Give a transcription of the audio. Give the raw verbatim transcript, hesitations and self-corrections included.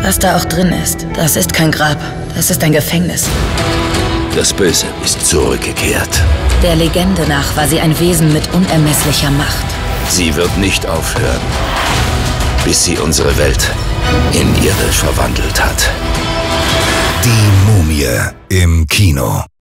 Was da auch drin ist, das ist kein Grab. Das ist ein Gefängnis. Das Böse ist zurückgekehrt. Der Legende nach war sie ein Wesen mit unermesslicher Macht. Sie wird nicht aufhören, bis sie unsere Welt in ihre verwandelt hat. Die Mumie im Kino.